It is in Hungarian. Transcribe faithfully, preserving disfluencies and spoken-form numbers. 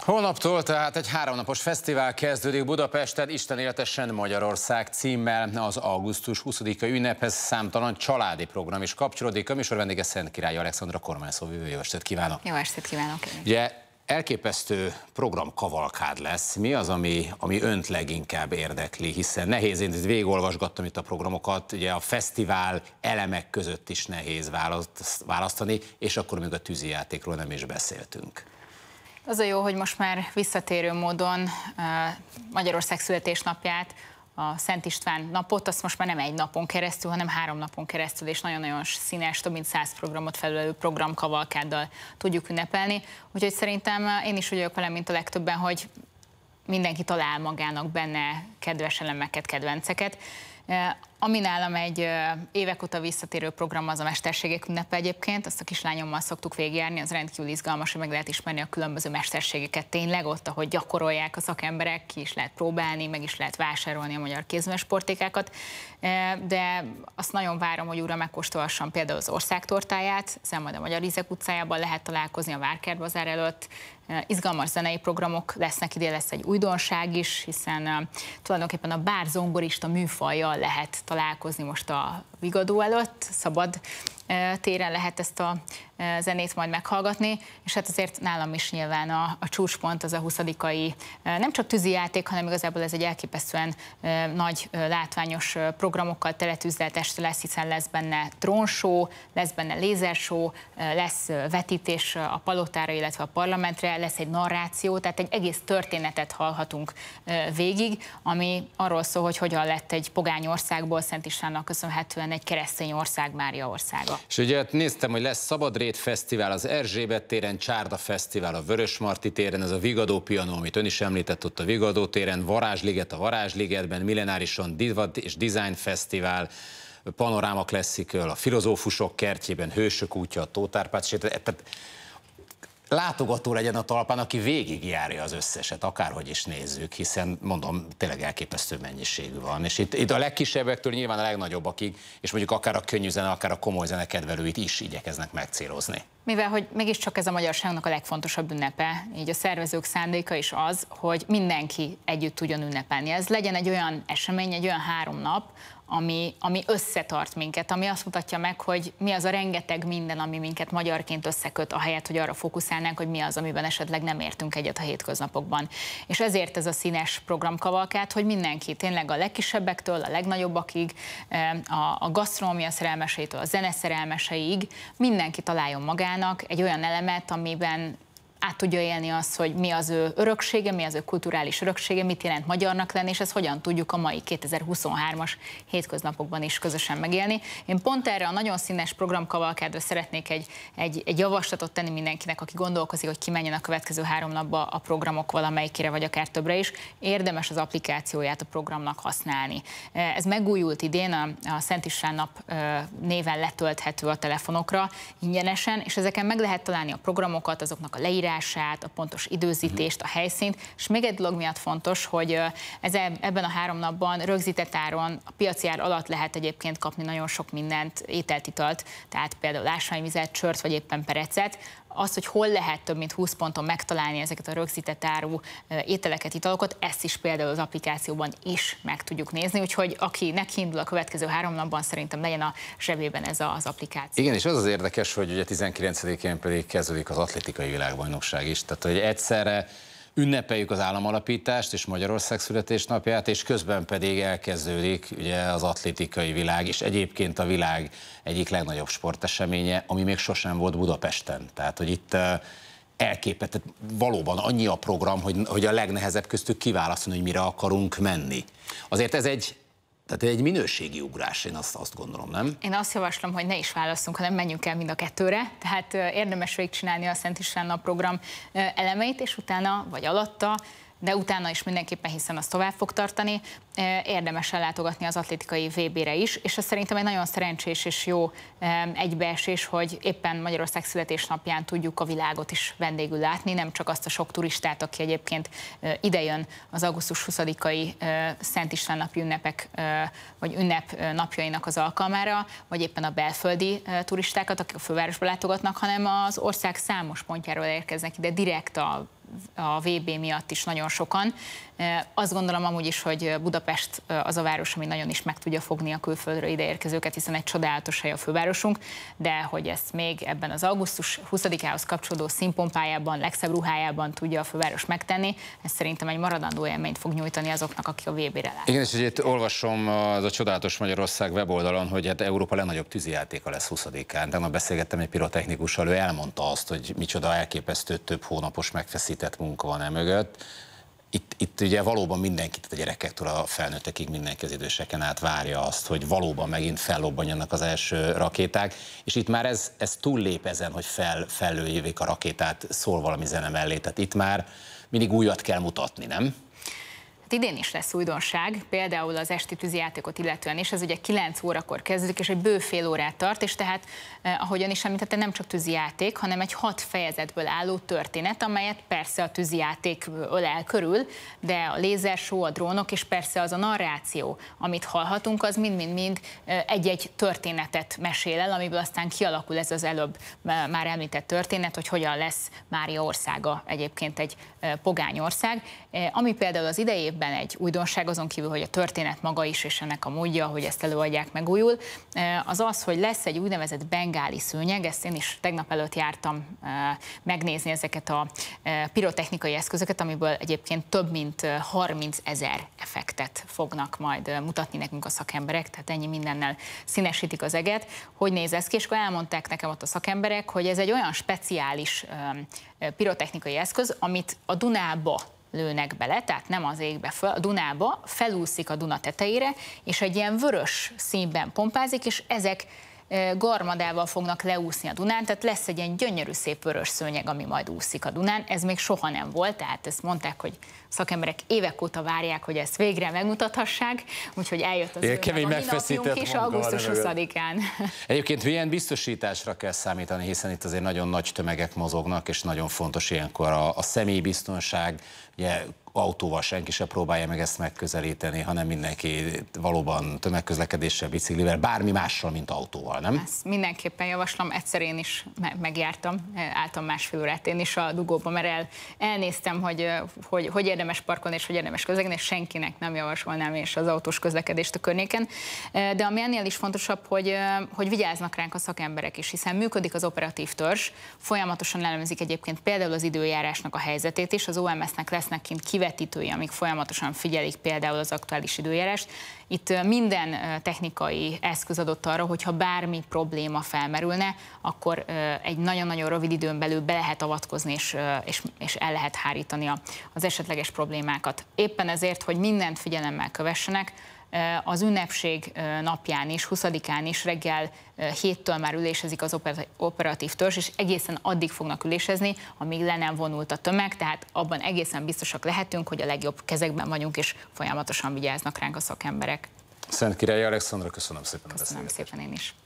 Holnaptól tehát egy háromnapos fesztivál kezdődik Budapesten, Isten éltessen Magyarország címmel. Az augusztus huszadikai ünnephez számtalan családi program is kapcsolódik. A műsor vendége Szentkirály Alexandra kormányszóvivő. Jó estét kívánok! Jó estét kívánok! Ugye elképesztő programkavalkád lesz. Mi az, ami, ami önt leginkább érdekli? Hiszen nehéz, én végigolvasgattam itt a programokat, ugye a fesztivál elemek között is nehéz választani, és akkor még a tűzijátékról nem is beszéltünk. Az a jó, hogy most már visszatérő módon Magyarország születésnapját, a Szent István napot, azt most már nem egy napon keresztül, hanem három napon keresztül, és nagyon-nagyon színes, több mint száz programot felülelő programkavalkáddal tudjuk ünnepelni. Úgyhogy szerintem én is úgy vagyok vele, mint a legtöbben, hogy mindenki talál magának benne kedves elemeket, kedvenceket. Ami nálam egy évek óta visszatérő program, az a Mesterségek ünnepe egyébként, azt a kislányommal szoktuk végigjárni, az rendkívül izgalmas, hogy meg lehet ismerni a különböző mesterségeket tényleg ott, ahogy gyakorolják a szakemberek, ki is lehet próbálni, meg is lehet vásárolni a magyar kézműves-portékákat, de azt nagyon várom, hogy újra megkóstolhassam például az országtortáját, ezen majd a Magyar Ízek utcájában lehet találkozni a Várkertbazár előtt. Izgalmas zenei programok lesznek, idén lesz egy újdonság is, hiszen tulajdonképpen a bárzongorista műfajjal lehet találkozni most a Vigadó előtt, szabad téren lehet ezt a zenét majd meghallgatni, és hát azért nálam is nyilván a, a csúcspont az a huszadikai nem csak tűzijáték, hanem igazából ez egy elképesztően nagy látványos programokkal teletűzdelt este lesz, hiszen lesz benne drónshow, lesz benne lézershow, lesz vetítés a palotára, illetve a parlamentre, lesz egy narráció, tehát egy egész történetet hallhatunk végig, ami arról szól, hogy hogyan lett egy pogány országból Szent Istvánnak köszönhetően egy keresztény ország, Mária országa. És ugye néztem, hogy lesz Szabadrét Fesztivál az Erzsébet téren, Csárda Fesztivál a Vörösmarty téren, ez a Vigadó Piano, amit ön is említett ott a Vigadó téren, Varázsliget a Varázsligetben, Millenárison Divat és Design Fesztivál, Panoráma Classical a Filozófusok kertjében, Hősök útja a Tóth Árpád sétál. Tehát látogató legyen a talpán, aki végigjárja az összeset, akárhogy is nézzük, hiszen mondom, tényleg elképesztő mennyiségű van. És itt, itt a legkisebbektől nyilván a legnagyobbakig, és mondjuk akár a könnyű zene, akár a komoly zene kedvelőit is igyekeznek megcélozni. Mivel hogy mégiscsak ez a magyarságnak a legfontosabb ünnepe, így a szervezők szándéka is az, hogy mindenki együtt tudjon ünnepelni. Ez legyen egy olyan esemény, egy olyan három nap, Ami, ami összetart minket, ami azt mutatja meg, hogy mi az a rengeteg minden, ami minket magyarként összeköt, ahelyett, hogy arra fókuszálnánk, hogy mi az, amiben esetleg nem értünk egyet a hétköznapokban. És ezért ez a színes programkavalkád, hogy mindenki, tényleg a legkisebbektől a legnagyobbakig, a, a gasztronómia szerelmeseitől a zene szerelmeseig, mindenki találjon magának egy olyan elemet, amiben át tudja élni azt, hogy mi az ő öröksége, mi az ő kulturális öröksége, mit jelent magyarnak lenni, és ezt hogyan tudjuk a mai kétezer-huszonhármas hétköznapokban is közösen megélni. Én pont erre a nagyon színes programkavalkádra szeretnék egy, egy, egy javaslatot tenni mindenkinek, aki gondolkozik, hogy kimenjen a következő három napba a programok valamelyikére, vagy akár többre is. Érdemes az applikációját a programnak használni. Ez megújult idén, a, a Szent István nap néven letölthető a telefonokra ingyenesen, és ezeken meg lehet találni a programokat, azoknak a leírását, a pontos időzítést, a helyszínt, és még egy dolog miatt fontos, hogy ez ebben a három napban rögzített áron, a piaci ár alatt lehet egyébként kapni nagyon sok mindent, ételt, italt, tehát például ásványvizet, sört, vagy éppen perecet. Az, hogy hol lehet több mint húsz ponton megtalálni ezeket a rögzített áru ételeket, italokat, ezt is például az applikációban is meg tudjuk nézni, úgyhogy aki nekiindul a következő három napban, szerintem legyen a zsebében ez az applikáció. Igen, és az az érdekes, hogy ugye tizenkilencedikén pedig kezdődik az atlétikai világbajnokság is, tehát hogy egyszerre ünnepeljük az államalapítást és Magyarország születésnapját, és közben pedig elkezdődik ugye az atlétikai világ, és egyébként a világ egyik legnagyobb sporteseménye, ami még sosem volt Budapesten. Tehát, hogy itt elképesztő, valóban annyi a program, hogy, hogy a legnehezebb köztük kiválasztani, hogy mire akarunk menni. Azért ez egy Tehát egy minőségi ugrás, én azt, azt gondolom, nem? Én azt javaslom, hogy ne is válasszunk, hanem menjünk el mind a kettőre. Tehát érdemes végigcsinálni a Szent István nap program elemeit, és utána, vagy alatta, de utána is mindenképpen, hiszen az tovább fog tartani, érdemes ellátogatni az atlétikai vé bére is, és ez szerintem egy nagyon szerencsés és jó egybeesés, hogy éppen Magyarország születésnapján tudjuk a világot is vendégül látni, nem csak azt a sok turistát, aki egyébként idejön az augusztus huszadikai Szent István napi ünnepek, vagy ünnep napjainak az alkalmára, vagy éppen a belföldi turistákat, akik a fővárosba látogatnak, hanem az ország számos pontjáról érkeznek ide direkt a a vé bé miatt is nagyon sokan. Azt gondolom amúgy is, hogy Budapest az a város, ami nagyon is meg tudja fogni a külföldről ideérkezőket, hiszen egy csodálatos hely a fővárosunk, de hogy ezt még ebben az augusztus huszadikához kapcsolódó színpompájában, legszebb ruhájában tudja a főváros megtenni, ez szerintem egy maradandó élményt fog nyújtani azoknak, akik a vé bére látnak. Igen, és ugye itt olvasom az a Csodálatos Magyarország weboldalon, hogy hát Európa legnagyobb tűzijátéka lesz huszadikán. Tegnap beszélgettem egy pirotechnikussal, ő elmondta azt, hogy micsoda elképesztő több hónapos megfeszített munka van e mögött. Itt, itt ugye valóban mindenkit, a gyerekektől a felnőttekig mindenki az időseken át várja azt, hogy valóban megint fellobbanjanak az első rakéták, és itt már ez, ez túllép ezen, hogy fel, fellőjévék a rakétát, szól valami zene mellé, tehát itt már mindig újat kell mutatni, nem? Hát idén is lesz újdonság, például az esti tűzijátékot illetően is, ez ugye kilenc órakor kezdődik, és egy bő fél órát tart, és tehát, eh, ahogyan is említette, nem csak tűzijáték, hanem egy hat fejezetből álló történet, amelyet persze a tűzijáték ölel körül, de a lézershow, a drónok, és persze az a narráció, amit hallhatunk, az mind-mind-mind egy-egy történetet mesél el, amiből aztán kialakul ez az előbb már említett történet, hogy hogyan lesz Mária országa egyébként egy pogány ország, ami például az idei évben egy újdonság, azon kívül, hogy a történet maga is, és ennek a módja, hogy ezt előadják, megújul, az az, hogy lesz egy úgynevezett bengáli szőnyeg, ezt én is tegnap előtt jártam megnézni ezeket a pirotechnikai eszközöket, amiből egyébként több mint harmincezer effektet fognak majd mutatni nekünk a szakemberek, tehát ennyi mindennel színesítik az eget. Hogy néz ez ki? És akkor elmondták nekem ott a szakemberek, hogy ez egy olyan speciális pirotechnikai eszköz, amit a Dunába lőnek bele, tehát nem az égbe föl, a Dunába, felúszik a Duna tetejére, és egy ilyen vörös színben pompázik, és ezek garmadával fognak leúszni a Dunán, tehát lesz egy ilyen gyönyörű szép vörös szőnyeg, ami majd úszik a Dunán. Ez még soha nem volt, tehát ezt mondták, hogy szakemberek évek óta várják, hogy ezt végre megmutathassák, úgyhogy eljött az ő a mi napjunk is augusztus huszadikán. Egyébként milyen biztosításra kell számítani, hiszen itt azért nagyon nagy tömegek mozognak, és nagyon fontos ilyenkor a, a személybiztonság, ugye autóval senki se próbálja meg ezt megközelíteni, hanem mindenki valóban tömegközlekedéssel, biciklivel, bármi mással, mint autóval, nem? Ezt mindenképpen javaslom, egyszer én is megjártam, álltam másfél órát én is a dugóba, mert el, elnéztem, hogy, hogy hogy érdemes parkolni és hogy érdemes közlekedni, és senkinek nem javasolnám és az autós közlekedést a környéken. De ami ennél is fontosabb, hogy, hogy vigyáznak ránk a szakemberek is, hiszen működik az operatív törzs, folyamatosan elemezik egyébként például az időjárásnak a helyzetét is, az o em es-nek lesznek kint kivetítői, amik folyamatosan figyelik például az aktuális időjárást. Itt minden technikai eszköz adott arra, hogyha bármi probléma felmerülne, akkor egy nagyon-nagyon rövid időn belül be lehet avatkozni, és, és, és el lehet hárítani az esetleges problémákat. Éppen ezért, hogy mindent figyelemmel kövessenek, az ünnepség napján is, huszadikán is reggel héttől már ülésezik az operatív törzs, és egészen addig fognak ülésezni, amíg le nem vonult a tömeg, tehát abban egészen biztosak lehetünk, hogy a legjobb kezekben vagyunk, és folyamatosan vigyáznak ránk a szakemberek. Szentkirályi Alexandra, köszönöm szépen a beszélgetést. Köszönöm szépen én is.